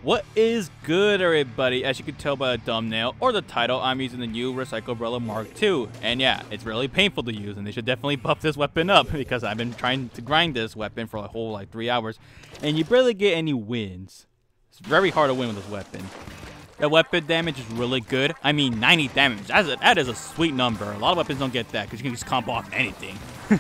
What is good, everybody? As you can tell by the thumbnail or the title, I'm using the new Recyclebella Mark II. And yeah, it's really painful to use, and they should definitely buff this weapon up because I've been trying to grind this weapon for a whole like 3 hours, and you barely get any wins. It's very hard to win with this weapon. The weapon damage is really good. I mean, 90 damage. That is a sweet number. A lot of weapons don't get that because you can just comp off anything.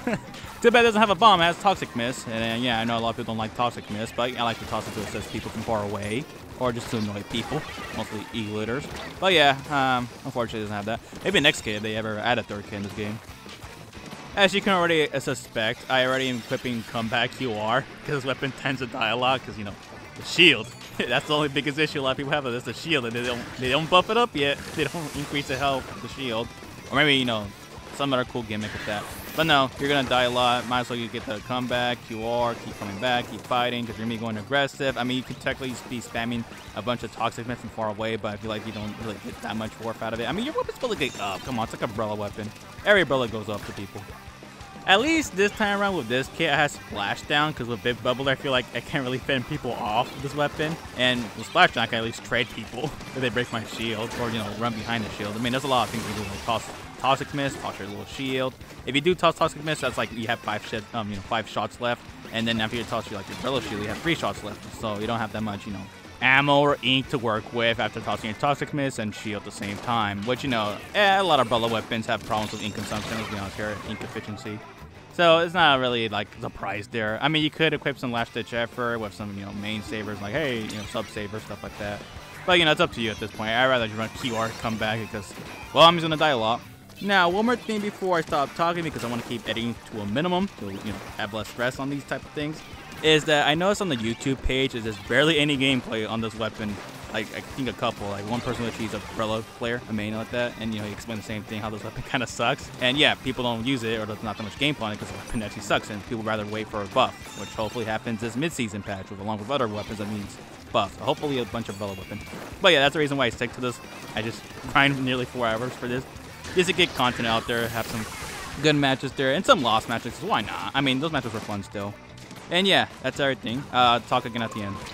Too bad it doesn't have a bomb. It has Toxic Mist. And yeah, I know a lot of people don't like Toxic Mist, but I like to toss it to assist people from far away. Or just to annoy people. Mostly E-looters. But yeah, unfortunately it doesn't have that. Maybe next kid if they ever add a third kid in this game. As you can already suspect, I already am equipping Comeback QR. Because this weapon tends to die a lot because, you know, the shield. That's the only biggest issue a lot of people have is the shield, and they don't buff it up yet. They don't increase the health of the shield, or maybe, you know, some other cool gimmick with that. But no, you're gonna die a lot. Might as well you get the comeback, QR, keep coming back, keep fighting, because you're gonna be going aggressive. I mean, you can technically be spamming a bunch of Toxic Mist from far away, but I feel like you don't really get that much warp out of it. I mean, your weapon's supposed to get up. Come on, it's like a umbrella weapon. Every umbrella goes up to people. At least this time around with this kit, I have Splashdown, because with Big Bubble, I feel like I can't really fend people off with this weapon. And with Splashdown, I can at least trade people if they break my shield, or, you know, run behind the shield. I mean, there's a lot of things you can do, like toss Toxic Mist, toss your little shield. If you do toss Toxic Mist, that's like you have 5 shots left. And then after you toss your, like, your umbrella shield, you have 3 shots left. So you don't have that much, you know, ammo or ink to work with after tossing your Toxic Mist and shield at the same time. Which, you know, a lot of umbrella weapons have problems with ink consumption, let's be honest here, ink efficiency. So it's not really like a surprise there. I mean, you could equip some last ditch effort with some, you know, main savers like, hey, you know, sub savers, stuff like that. But, you know, it's up to you at this point. I'd rather just run QR comeback because, well, I'm just gonna die a lot. Now, one more thing before I stop talking, because I want to keep editing to a minimum to, you know, have less stress on these type of things, is that I noticed on the YouTube page is there's barely any gameplay on this weapon. Like, I think a couple, like one person literally is a umbrella player, a main like that, and, you know, he explained the same thing, how this weapon kind of sucks. And yeah, people don't use it, or there's not that much gameplay on it because the weapon actually sucks, and people rather wait for a buff, which hopefully happens this mid-season patch, along with other weapons that means buff. So hopefully a bunch of umbrella weapon. But yeah, that's the reason why I stick to this. I just grind nearly 4 hours for this. Just to get content out there, have some good matches there, and some lost matches. Why not? I mean, those matches were fun still. And yeah, that's everything. Talk again at the end.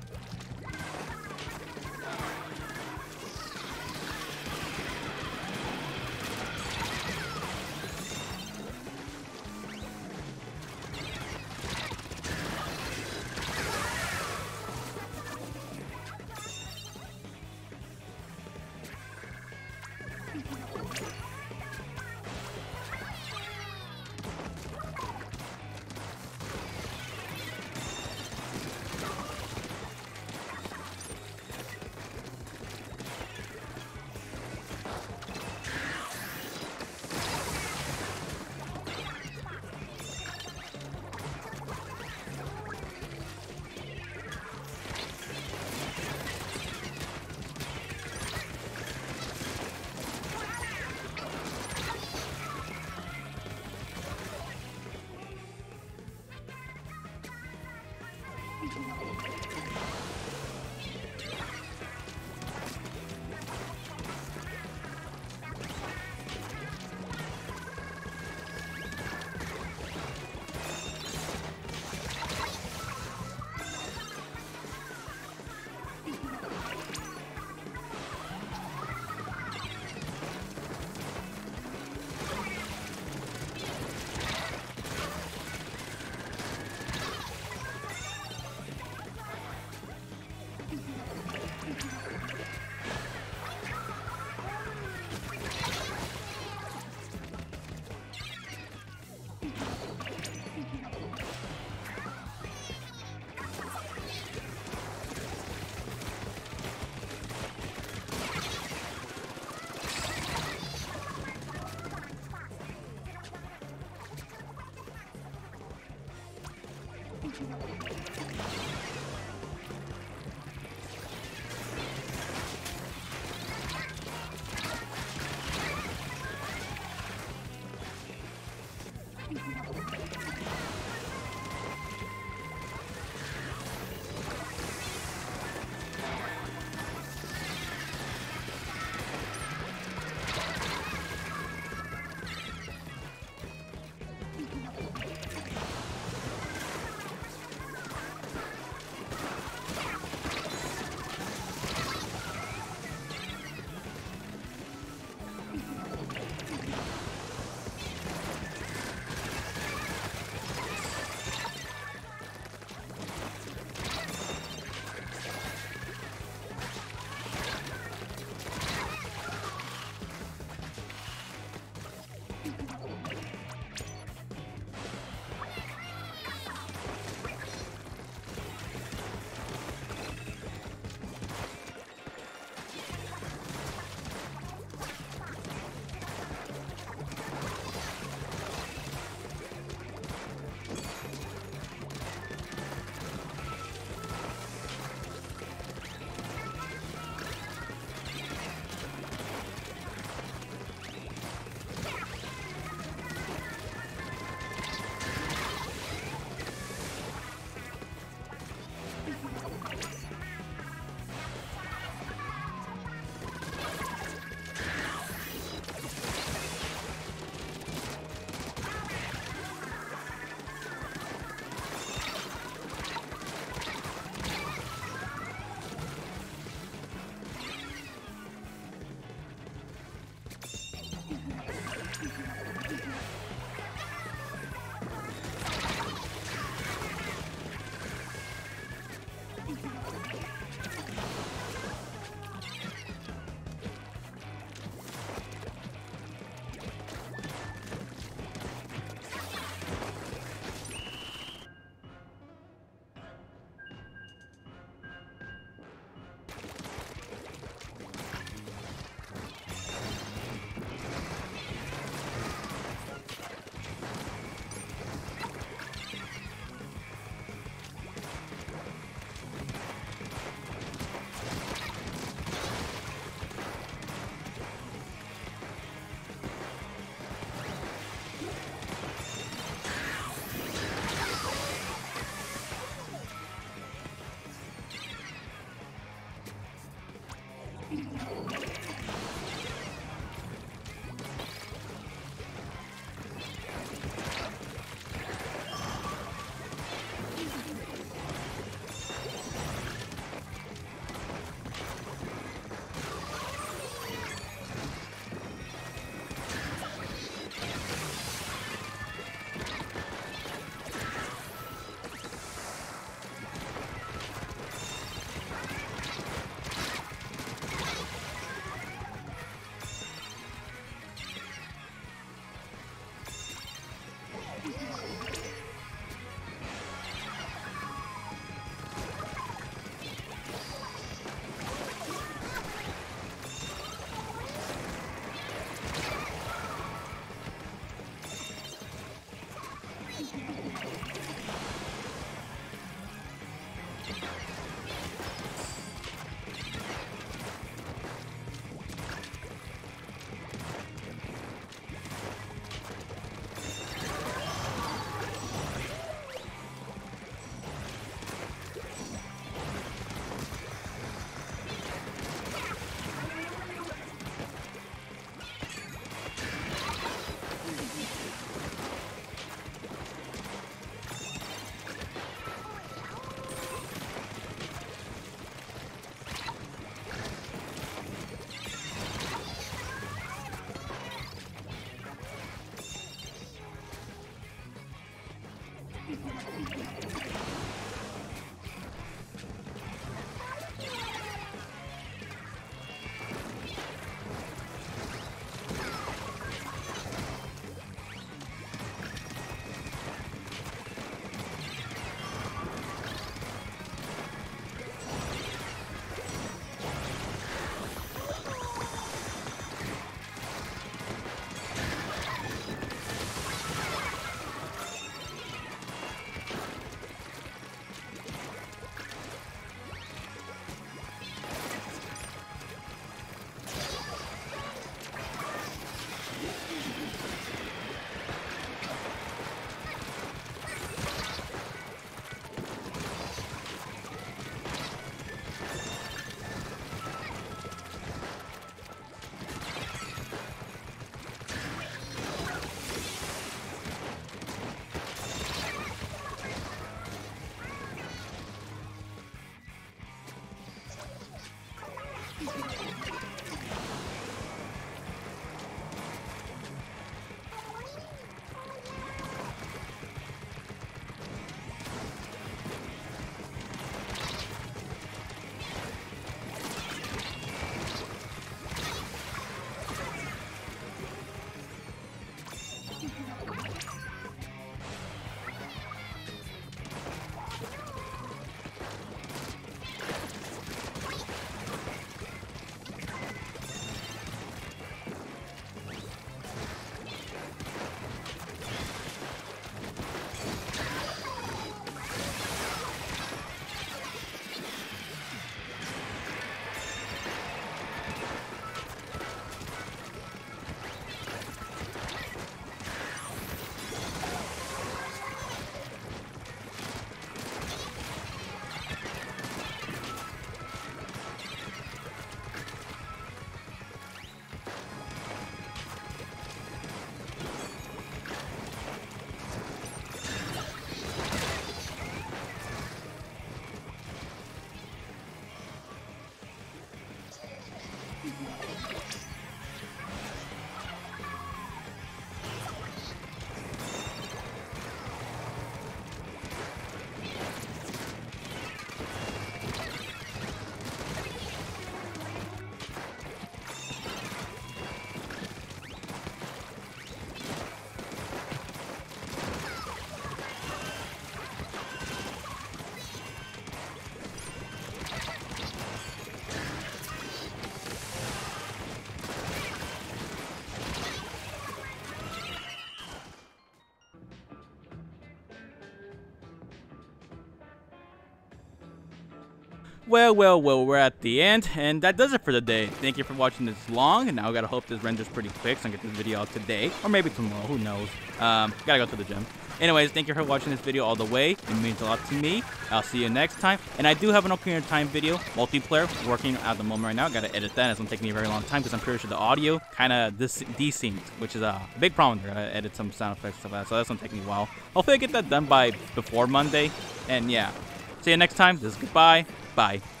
Well, we're at the end, and that does it for the day. Thank you for watching this long, and now I gotta hope this renders pretty quick so I can get this video out today, or maybe tomorrow, who knows. Gotta go to the gym. Anyways, thank you for watching this video all the way. It means a lot to me. I'll see you next time. And I do have an Ocarina of Time video, multiplayer, working at the moment right now. Gotta edit that. It's gonna take me a very long time because I'm pretty sure the audio kind of desynced, which is a big problem there. I gotta edit some sound effects and stuff like that, so that's gonna take me a while. Hopefully I get that done by before Monday. And yeah, see you next time. This is goodbye. Bye.